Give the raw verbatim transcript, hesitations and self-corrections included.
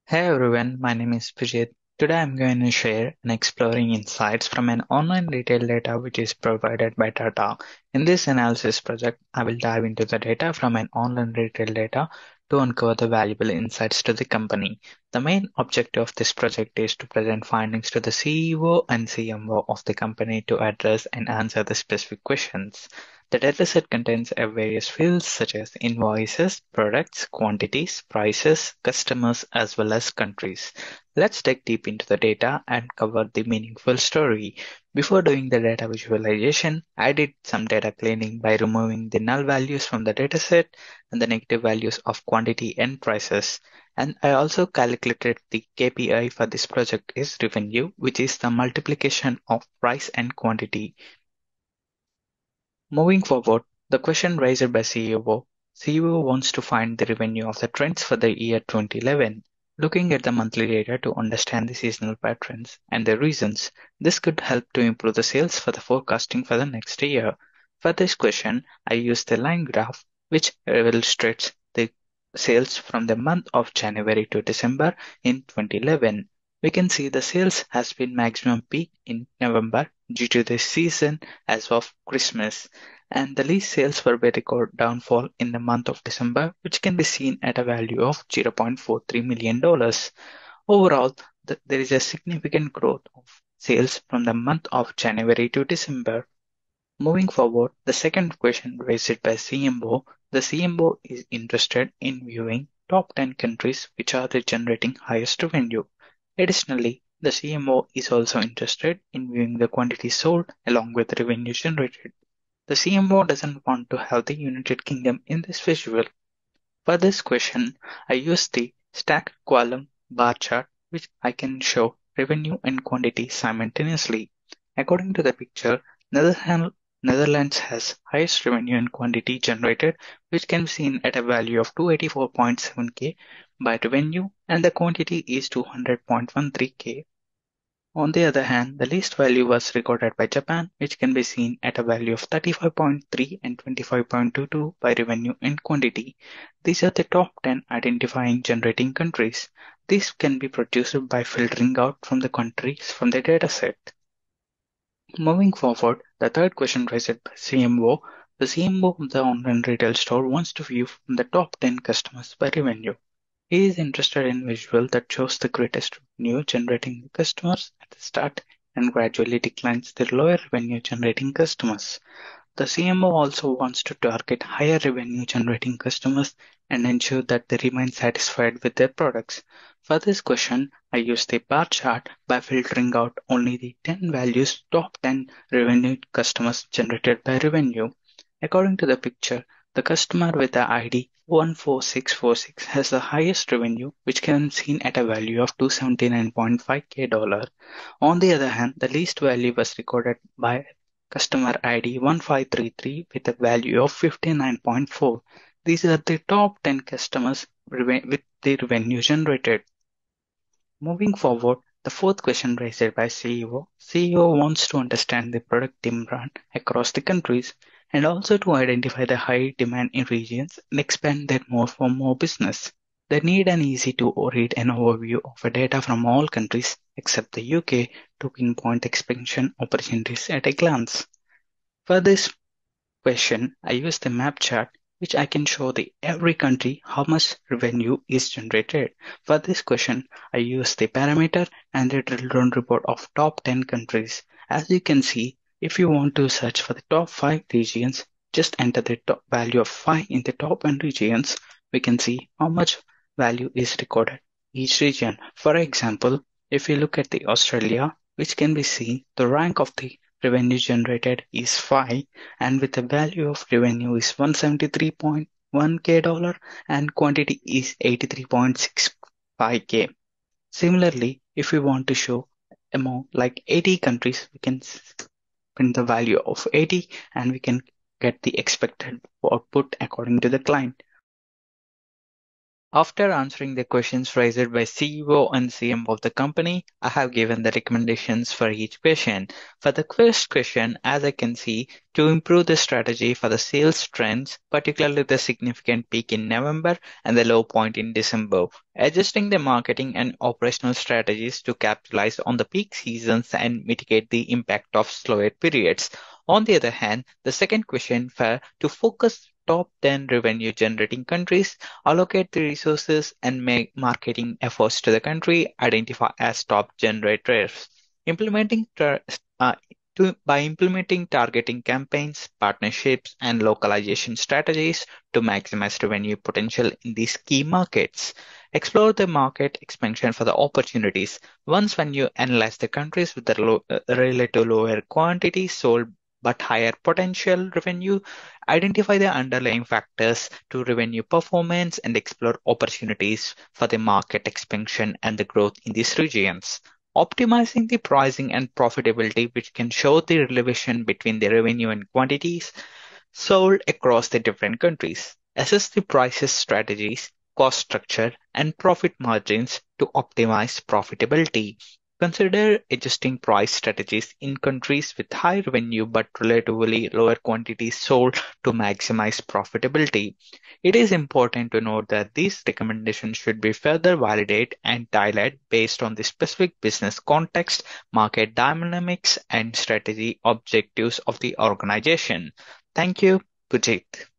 Hey everyone, my name is Vijay. Today I'm going to share and exploring insights from an online retail data which is provided by Tata. In this analysis project, I will dive into the data from an online retail data to uncover the valuable insights to the company. The main objective of this project is to present findings to the C E O and C M O of the company to address and answer the specific questions. The dataset contains a various fields such as invoices, products, quantities, prices, customers, as well as countries. Let's dig deep into the data and cover the meaningful story. Before doing the data visualization, I did some data cleaning by removing the null values from the dataset and the negative values of quantity and prices. And I also calculated the K P I for this project is revenue, which is the multiplication of price and quantity. Moving forward, the question raised by C E O. C E O wants to find the revenue of the trends for the year twenty eleven, looking at the monthly data to understand the seasonal patterns and the reasons. This could help to improve the sales for the forecasting for the next year. For this question, I used the line graph, which illustrates the sales from the month of January to December in twenty eleven. We can see the sales has been maximum peak in November due to the season as of Christmas, and the lease sales were a record downfall in the month of December, which can be seen at a value of zero point four three million dollars. Overall, th- there is a significant growth of sales from the month of January to December. Moving forward, the second question raised by C M O, the C M O is interested in viewing top ten countries which are the generating highest revenue. Additionally, the C M O is also interested in viewing the quantity sold along with revenue generated. The C M O doesn't want to have the United Kingdom in this visual. For this question, I use the stacked column bar chart, which I can show revenue and quantity simultaneously. According to the picture, Netherhan- Netherlands has highest revenue and quantity generated, which can be seen at a value of two hundred eighty-four point seven K by revenue, and the quantity is two hundred point one three K. On the other hand, the least value was recorded by Japan, which can be seen at a value of thirty-five point three and twenty-five point two two by revenue and quantity. These are the top ten identifying generating countries. These can be produced by filtering out from the countries from the dataset. Moving forward, the third question raised by C M O. The C M O of the online retail store wants to view from the top ten customers by revenue. He is interested in visual that shows the greatest revenue generating customers at the start and gradually declines the lower revenue generating customers. The C M O also wants to target higher revenue generating customers and ensure that they remain satisfied with their products. For this question, I use the bar chart by filtering out only the ten values top ten revenue customers generated by revenue. According to the picture, the customer with the I D one four six four six has the highest revenue, which can be seen at a value of two hundred seventy-nine point five K dollar. On the other hand, the least value was recorded by customer I D one five three three with a value of fifty-nine point four. These are the top ten customers reve- with the revenue generated. Moving forward, the fourth question raised by C E O. C E O wants to understand the product demand across the countries and also to identify the high demand in regions and expand that more for more business. They need an easy to read an overview of the data from all countries except the U K to pinpoint expansion opportunities at a glance. For this question, I use the map chart, which I can show the every country how much revenue is generated. For this question, I use the parameter and the drill down report of top ten countries. As you can see, if you want to search for the top five regions, just enter the top value of five in the top one regions. We can see how much value is recorded each region. For example, if we look at the Australia, which can be seen, the rank of the revenue generated is five, and with the value of revenue is one hundred seventy-three point one K dollar and quantity is eighty-three point six five K. Similarly, if we want to show among like eighty countries, we can print the value of eighty and we can get the expected output according to the client. After answering the questions raised by C E O and C M O of the company, I have given the recommendations for each question. For the first question, as I can see, to improve the strategy for the sales trends, particularly the significant peak in November and the low point in December, adjusting the marketing and operational strategies to capitalize on the peak seasons and mitigate the impact of slower periods. On the other hand, the second question for to focus top ten revenue generating countries, allocate the resources and make marketing efforts to the country identify as top generators. Implementing tar- uh, to, by implementing targeting campaigns, partnerships, and localization strategies to maximize revenue potential in these key markets. Explore the market expansion for the opportunities. Once when you analyze the countries with the low, uh, relative lower quantity sold but higher potential revenue, identify the underlying factors to revenue performance and explore opportunities for the market expansion and the growth in these regions. Optimizing the pricing and profitability, which can show the relation between the revenue and quantities sold across the different countries. Assess the prices strategies, cost structure, and profit margins to optimize profitability. Consider adjusting price strategies in countries with high revenue but relatively lower quantities sold to maximize profitability. It is important to note that these recommendations should be further validated and tailored based on the specific business context, market dynamics, and strategy objectives of the organization. Thank you, Pujit.